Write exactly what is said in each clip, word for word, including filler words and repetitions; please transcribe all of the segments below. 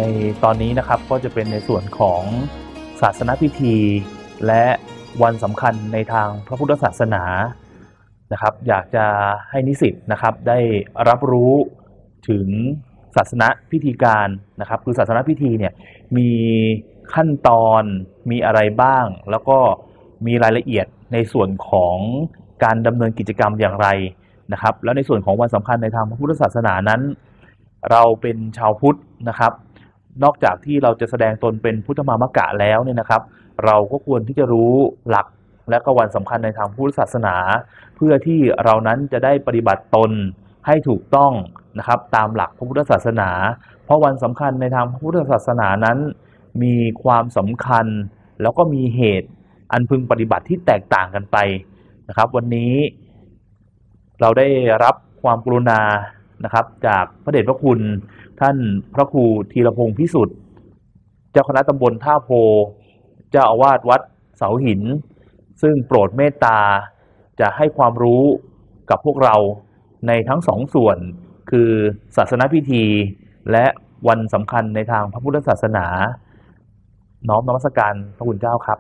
ในตอนนี้นะครับก็จะเป็นในส่วนของศาสนพิธีและวันสำคัญในทางพระพุทธศาสนานะครับอยากจะให้นิสิตนะครับได้รับรู้ถึงศาสนพิธีการนะครับคือศาสนพิธีเนี่ยมีขั้นตอนมีอะไรบ้างแล้วก็มีรายละเอียดในส่วนของการดำเนินกิจกรรมอย่างไรนะครับแล้วในส่วนของวันสำคัญในทางพระพุทธศาสนานั้นเราเป็นชาวพุทธนะครับนอกจากที่เราจะแสดงตนเป็นพุทธมามกะแล้วเนี่ยนะครับเราก็ควรที่จะรู้หลักและก็วันสำคัญในทางพุทธศาสนาเพื่อที่เรานั้นจะได้ปฏิบัติตนให้ถูกต้องนะครับตามหลักพระพุทธศาสนาเพราะวันสำคัญในทางพระพุทธศาสนานั้นมีความสำคัญแล้วก็มีเหตุอันพึงปฏิบัติที่แตกต่างกันไปนะครับวันนี้เราได้รับความกรุณานะครับจากพระเดชพระคุณท่านพระครูธีรพงษ์พิสุทธิ์เจ้าคณะตำบลท่าโพเจ้าอาวาสวัดเสาหินซึ่งโปรดเมตตาจะให้ความรู้กับพวกเราในทั้งสองส่วนคือศาสนพิธีและวันสำคัญในทางพระพุทธศาสนาน้อมนมัสการพระคุณเจ้าครับ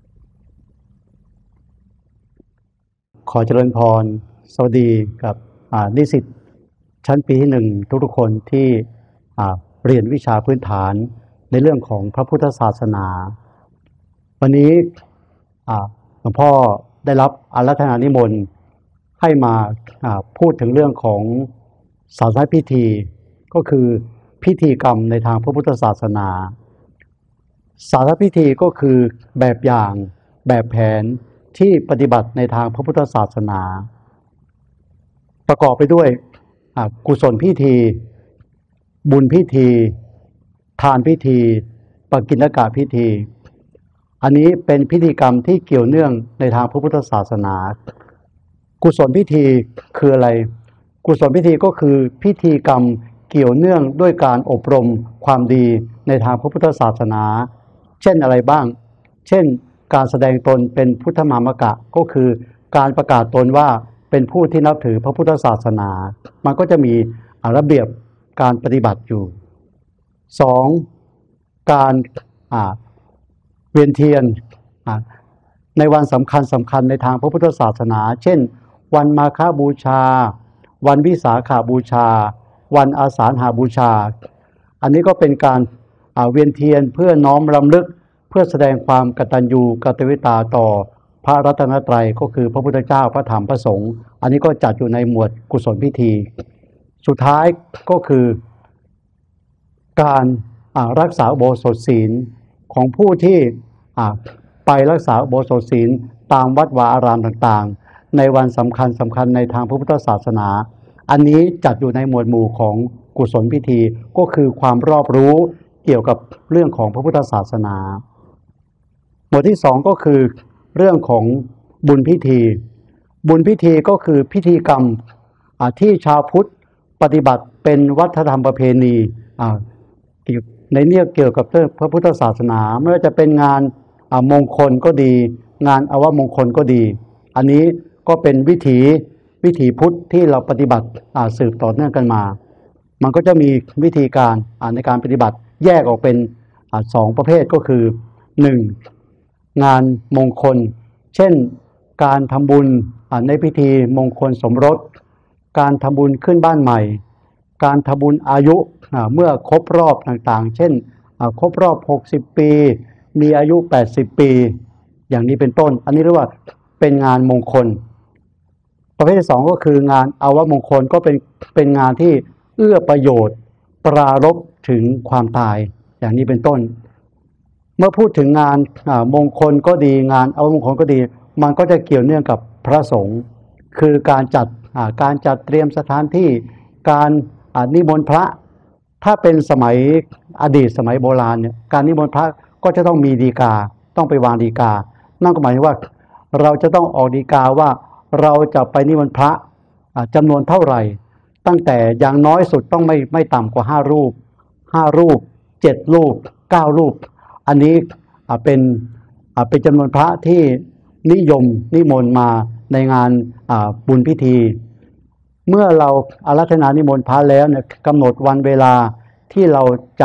ขอเจริญพรสวัสดีกับนิสิตชั้นปีที่หนึ่งทุกๆคนที่เรียนวิชาพื้นฐานในเรื่องของพระพุทธศาสนาวันนี้หลวงพ่อได้รับอาราธนานิมนต์ให้มาพูดถึงเรื่องของศาสนพิธีก็คือพิธีกรรมในทางพระพุทธศาสนาศาสนพิธีก็คือแบบอย่างแบบแผนที่ปฏิบัติในทางพระพุทธศาสนาประกอบไปด้วยกุศลพิธีบุญพิธีทานพิธีปกิณกะพิธีอันนี้เป็นพิธีกรรมที่เกี่ยวเนื่องในทางพระพุทธศาสนากุศลพิธีคืออะไรกุศลพิธีก็คือพิธีกรรมเกี่ยวเนื่องด้วยการอบรมความดีในทางพระพุทธศาสนาเช่นอะไรบ้างเช่นการแสดงตนเป็นพุทธมามกะก็คือการประกาศตนว่าเป็นผู้ที่นับถือพระพุทธศาสนามันก็จะมีระเบียบการปฏิบัติอยู่สองการเวียนเทียนในวันสำคัญสำคัญในทางพระพุทธศาสนาเช่นวันมาฆบูชาวันวิสาขบูชาวันอาสาฬหบูชาอันนี้ก็เป็นการเวียนเทียนเพื่อน้อมรำลึกเพื่อแสดงความกตัญญูกตเวตาต่อพระรัตนตรัยก็คือพระพุทธเจ้าพระธรรมพระสงฆ์อันนี้ก็จัดอยู่ในหมวดกุศลพิธีสุดท้ายก็คือการรักษาอุโบสถศีลของผู้ที่ไปรักษาอุโบสถศีลตามวัดวาอารามต่างๆในวันสำคัญสำคัญในทางพระพุทธศาสนาอันนี้จัดอยู่ในหมวดหมู่ของกุศลพิธีก็คือความรอบรู้เกี่ยวกับเรื่องของพระพุทธศาสนาหมวดที่สองก็คือเรื่องของบุญพิธีบุญพิธีก็คือพิธีกรรมที่ชาวพุทธปฏิบัติเป็นวัฒนธรรมประเพณีในเนี่ยเกี่ยวกับพระพุทธศาสนาไม่ว่าจะเป็นงานมงคลก็ดีงานอวมงคลก็ดีอันนี้ก็เป็นวิถีวิถีพุทธที่เราปฏิบัติสืบต่อเนื่องกันมามันก็จะมีวิธีการในการปฏิบัติแยกออกเป็นสองประเภทก็คือหนึ่งงานมงคลเช่นการทำบุญในพิธีมงคลสมรสการทำบุญขึ้นบ้านใหม่การทำบุญอายุเมื่อครบรอบต่างๆเช่นครบรอบหกสิบปีมีอายุแปดสิบปีอย่างนี้เป็นต้นอันนี้เรียกว่าเป็นงานมงคลประเภทที่สองก็คืองานอวมงคลก็เป็นเป็นงานที่เอื้อประโยชน์ปรารภถึงความตายอย่างนี้เป็นต้นเมื่อพูดถึงงานมงคลก็ดีงานอวมงคลก็ดีมันก็จะเกี่ยวเนื่องกับพระสงฆ์คือการจัดการจัดเตรียมสถานที่การนิมนต์พระถ้าเป็นสมัยอดีตสมัยโบราณเนี่ยการนิมนต์พระก็จะต้องมีฎีกาต้องไปวางฎีกานั่นก็หมายถึงว่าเราจะต้องออกฎีกาว่าเราจะไปนิมนต์พระจำนวนเท่าไหร่ตั้งแต่อย่างน้อยสุดต้องไม่ไม่ต่ำกว่าห้ารูปห้ารูปเจ็ดรูปเก้ารูปอันนี้เป็นเป็นจำนวนพระที่นิยมนิมนต์มาในงานบุญพิธีเมื่อเราอาราธนานิมนต์พระแล้วเนี่ยกำหนดวันเวลาที่เราจะ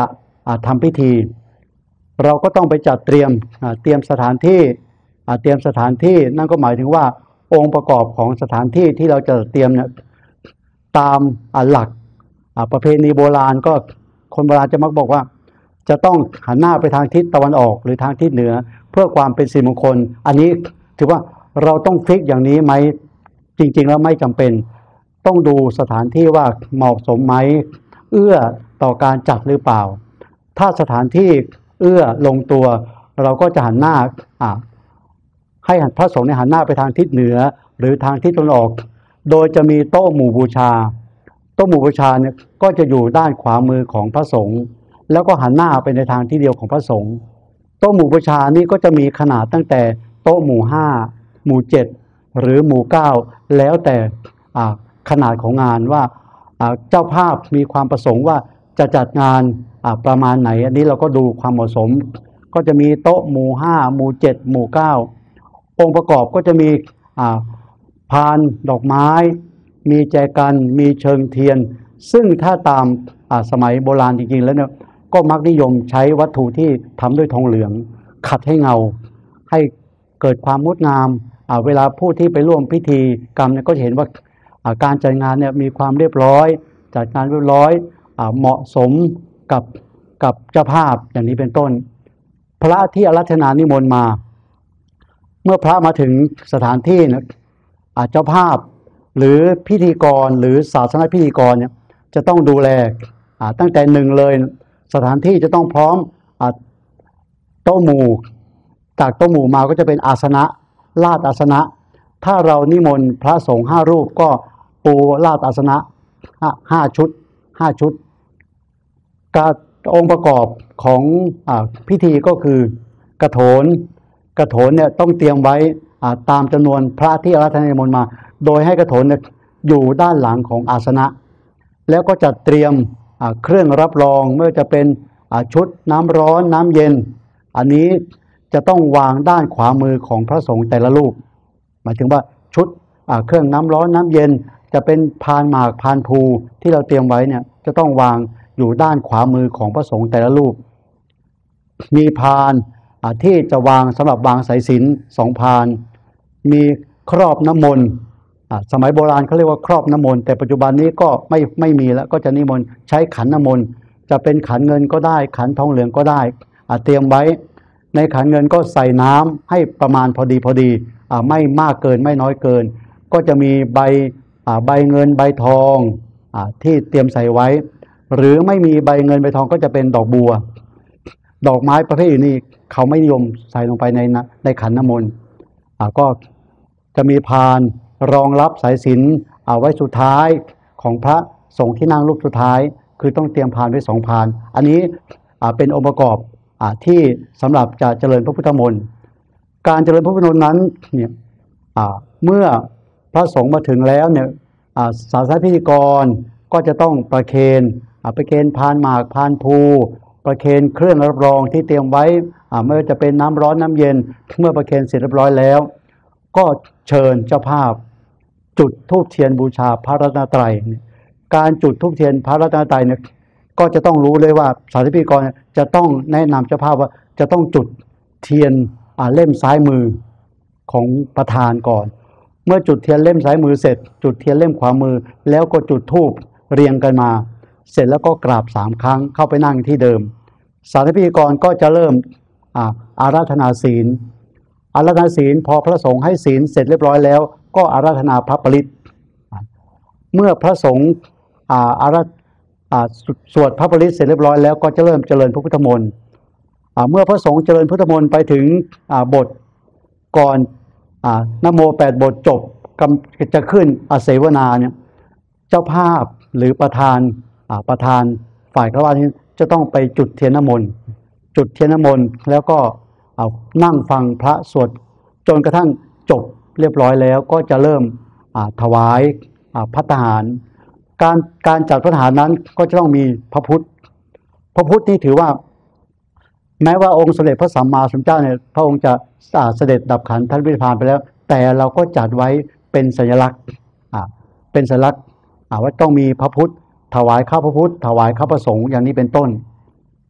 อ่าทำพิธีเราก็ต้องไปจัดเตรียมอ่าเตรียมสถานที่อ่าเตรียมสถานที่นั่นก็หมายถึงว่าองค์ประกอบของสถานที่ที่เราจะเตรียมเนี่ยตามอ่าหลักอ่าประเพณีโบราณก็คนโบราณจะมักบอกว่าจะต้องหันหน้าไปทางทิศตะวันออกหรือทางทิศเหนือเพื่อความเป็นสิริมงคลอันนี้ถือว่าเราต้องฟิกอย่างนี้ไหมจริงๆแล้วไม่จำเป็นต้องดูสถานที่ว่าเหมาะสมไหมเอื้อต่อการจัดหรือเปล่าถ้าสถานที่เอื้อลงตัวเราก็จะหันหน้าอ่าให้พระสงฆ์เนี่ยหันหน้าไปทางทิศเหนือหรือทางทิศตะวันออกโดยจะมีโต๊ะหมู่บูชาโต๊ะหมู่บูชาเนี่ยก็จะอยู่ด้านขวามือของพระสงฆ์แล้วก็หันหน้าไปในทางที่เดียวของพระสงฆ์โต๊ะหมู่บูชานี่ก็จะมีขนาดตั้งแต่โต๊ะหมู่ห้าหมู่เจ็ดหรือหมู่เก้าแล้วแต่ขนาดของงานว่าเจ้าภาพมีความประสงค์ว่าจะจัดงานประมาณไหนอันนี้เราก็ดูความเหมาะสมก็จะมีโต๊ะหมู่ห้าหมู่เจ็ดหมู่เก้าองค์ประกอบก็จะมีพานดอกไม้มีแจกันมีเชิงเทียนซึ่งถ้าตามสมัยโบราณจริงๆแล้วเนี่ยก็มักนิยมใช้วัตถุที่ทำด้วยทองเหลืองขัดให้เงาให้เกิดความงดงามเวลาผู้ที่ไปร่วมพิธีกรรมเนี่ยก็จะเห็นว่าการจัดงานเนี่ยมีความเรียบร้อยจัดงานเรียบร้อยเหมาะสมกับกับเจ้าภาพอย่างนี้เป็นต้นพระที่อาราธนานิมนต์มาเมื่อพระมาถึงสถานที่นะเจ้าภาพหรือพิธีกรหรือศาสนพิธีกรเนี่ยจะต้องดูแลตั้งแต่หนึ่งเลยสถานที่จะต้องพร้อมโต๊ะหมู่จากโต๊ะหมู่มาก็จะเป็นอาสนะลาดอาสนะถ้าเรานิมนต์พระสงฆ์ห้ารูปก็ปูลาดอาสนะห้าชุดห้าชุดการองค์ประกอบของอพิธีก็คือกฐนกฐนเนี่ยต้องเตรียมไว้ตามจำนวนพระที่อาราธนานิมนต์มาโดยให้กฐนเนี่ยอยู่ด้านหลังของอาสนะแล้วก็จัดเตรียมเครื่องรับรองไม่ว่าจะเป็นชุดน้ำร้อนน้ำเย็นอันนี้จะต้องวางด้านขวามือของพระสงฆ์แต่ละรูปหมายถึงว่าชุดเครื่องน้ำร้อนน้ำเย็นจะเป็นพานหมากพานภูที่เราเตรียมไว้เนี่ยจะต้องวางอยู่ด้านขวามือของพระสงฆ์แต่ละรูปมีพานที่จะวางสำหรับวางสายสิญจน์สองพานมีครอบน้ำมนต์สมัยโบราณเขาเรียกว่าครอบน้ำมนต์แต่ปัจจุบันนี้ก็ไม่ไม่มีแล้วก็จะนิมนต์ใช้ขันน้ำมนต์จะเป็นขันเงินก็ได้ขันทองเหลืองก็ได้เตรียมไว้ในขันเงินก็ใส่น้ำให้ประมาณพอดีพอดีไม่มากเกินไม่น้อยเกินก็จะมีใบใบเงินใบทองที่เตรียมใส่ไว้หรือไม่มีใบเงินใบทองก็จะเป็นดอกบัวดอกไม้ประเภทอื่นนี่เขาไม่นิยมใส่ลงไปในในขันน้ำมนต์ก็จะมีพานรองรับสายสิญจน์เอาไว้สุดท้ายของพระสงฆ์ที่นั่งรูปสุดท้ายคือต้องเตรียมพานไว้สองพานอันนี้เป็นองค์ประกอบที่สำหรับจะเจริญพระพุทธมนต์การเจริญพระพุทธมนต์นั้นเนี่ยเมื่อพระสงฆ์มาถึงแล้วเนี่ยศาสนพิธีกรก็จะต้องประเคนประเคนพานหมากพานภูประเคนเครื่องรับรองที่เตรียมไว้ไม่ว่าจะเป็นน้ำร้อนน้ำเย็นเมื่อประเคนเสร็จเรียบร้อยแล้วก็เชิญเจ้าภาพจุดธูปเทียนบูชาพระรัตนตรัยการจุดธูปเทียนพระรัตนตรัยเนี่ยก็จะต้องรู้เลยว่าศาสนพิธีกรจะต้องแนะนำเจ้าภาพว่าจะต้องจุดเทียนเล่มซ้ายมือของประธานก่อนเมื่อจุดเทียนเล่มซ้ายมือเสร็จจุดเทียนเล่มขวามือแล้วก็จุดธูปเรียงกันมาเสร็จแล้วก็กราบสามครั้งเข้าไปนั่งที่เดิมศาสนพิธีกรก็จะเริ่มอาราธนาศีลอาราธนาศีลพอพระสงฆ์ให้ศีลเสร็จเรียบร้อยแล้วก็อาราธนาพระปริตรเมื่อพระสงฆ์อาราสวดพระปริตรเสร็จเรียบร้อยแล้วก็จะเริ่มเจริญพระพุทธมนต์เมื่อพระสงฆ์เจริญพุทธมนต์ไปถึงบทก่อนนะโมแปดบทจบจะขึ้นอาเสวนาเนี่ยเจ้าภาพหรือประธานประธานฝ่ายฆราวาสนี้จะต้องไปจุดเทียนน้ำมนต์จุดเทียนน้ำมนต์แล้วก็นั่งฟังพระสวดจนกระทั่งจบเรียบร้อยแล้วก็จะเริ่มถวายภัตตาหารการการจัดภัตตาหารนั้นก็จะต้องมีพระพุทธพระพุทธนี่ถือว่าแม้ว่าองค์สมเด็จพระสัมมาสัมพุทธเจ้าเนี่ยพระองค์จะเสด็จดับขันธ์ท่านนิพพานไปแล้วแต่เราก็จัดไว้เป็นสัญลักษณ์เป็นสัญลักษณ์ว่าต้องมีพระพุทธถวายข้าพระพุทธถวายข้าพระสงฆ์อย่างนี้เป็นต้น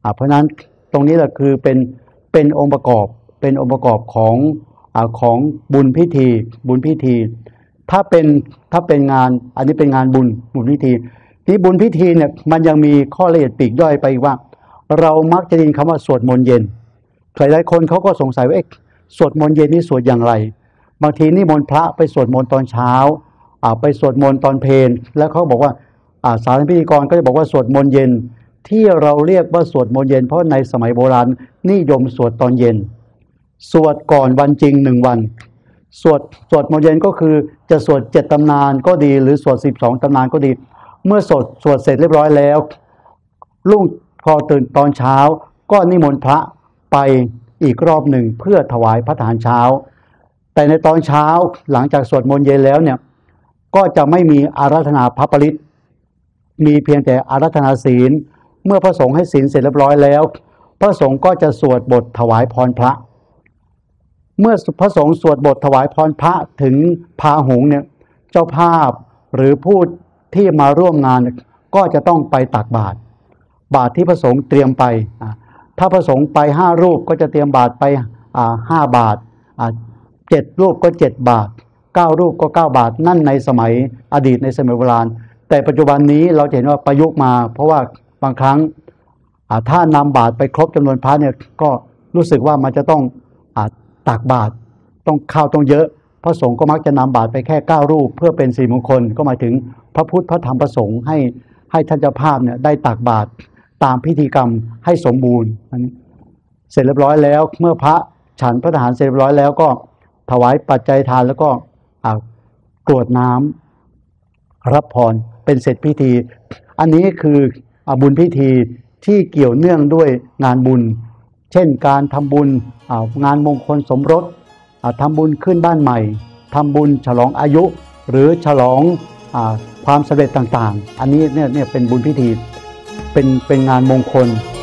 อ่าเพราะฉะนั้นตรงนี้แหละคือเป็นเป็นองค์ประกอบเป็นองค์ประกอบของอ่าของบุญพิธีบุญพิธีถ้าเป็นถ้าเป็นงานอันนี้เป็นงานบุญบุญพิธีที่บุญพิธีเนี่ยมันยังมีข้อละเอียดปลีกย่อยไปอีกว่าเรามักจะได้ยินคำว่าสวดมนต์เย็นหลายๆคนเขาก็สงสัยว่าเอ๊ะสวดมนต์เย็นนี่สวดอย่างไรบางทีนิมนต์พระไปสวดมนต์ตอนเช้าอ่าไปสวดมนต์ตอนเพลแล้วเขาบอกว่าอ่าสารพิธีกรก็จะบอกว่าสวดมนต์เย็นที่เราเรียกว่าสวดมนต์เย็นเพราะในสมัยโบราณนิยมสวดตอนเย็นสวดก่อนวันจริงหนึ่งวันสวดสวดมนต์เย็นก็คือจะสวดเจ็ดตำนานก็ดีหรือสวดสิบสองตำนานก็ดีเมื่อสวดสวดเสร็จเรียบร้อยแล้วรุ่งพอตื่นตอนเช้าก็นิมนต์พระไปอีกรอบหนึ่งเพื่อถวายพระทหารเช้าแต่ในตอนเช้าหลังจากสวดมนต์เย็นแล้วเนี่ยก็จะไม่มีอาราธนาพระปริตรมีเพียงแต่อาราธนาศีลเมื่อพระสงฆ์ให้ศีลเสร็จเรียบร้อยแล้วพระสงฆ์ก็จะสวดบทถวายพรพระเมื่อพระสงฆ์สวดบทถวายพรพระถึงพาหุงเนี่ยเจ้าภาพหรือผู้ที่มาร่วมงานก็จะต้องไปตักบาตรบาตรที่พระสงฆ์เตรียมไปถ้าพระสงฆ์ไปห้ารูปก็จะเตรียมบาตรไปห้าบาทเจ็ดรูปก็เจ็ดบาทเก้ารูปก็เก้าบาทนั่นในสมัยอดีตในสมัยโบราณแต่ปัจจุบันนี้เราเห็นว่าประยุกต์มาเพราะว่าบางครั้งถ้านำบาตรไปครบจำนวนพระเนี่ยก็รู้สึกว่ามันจะต้องตักบาตรต้องข้าวต้องเยอะพระสงฆ์ก็มักจะนำบาตรไปแค่เก้ารูปเพื่อเป็นสิริมงคลก็หมายถึงพระพุทธพระธรรมพระสงฆ์ให้ให้ท่านเจ้าภาพเนี่ยได้ตักบาตรตามพิธีกรรมให้สมบูรณ์เสร็จเรียบร้อยแล้วเมื่อพระฉันพระทหารเสร็จเรียบร้อยแล้วก็ถวายปัจจัยทานแล้วก็กรวดน้ำรับพรเป็นเสร็จพิธีอันนี้คือบุญพิธีที่เกี่ยวเนื่องด้วยงานบุญเช่นการทำบุญงานมงคลสมรสทำบุญขึ้นบ้านใหม่ทำบุญฉลองอายุหรือฉลองความสำเร็จต่างๆอันนี้เนี่ยเนี่ยเป็นบุญพิธีเป็นเป็นงานมงคล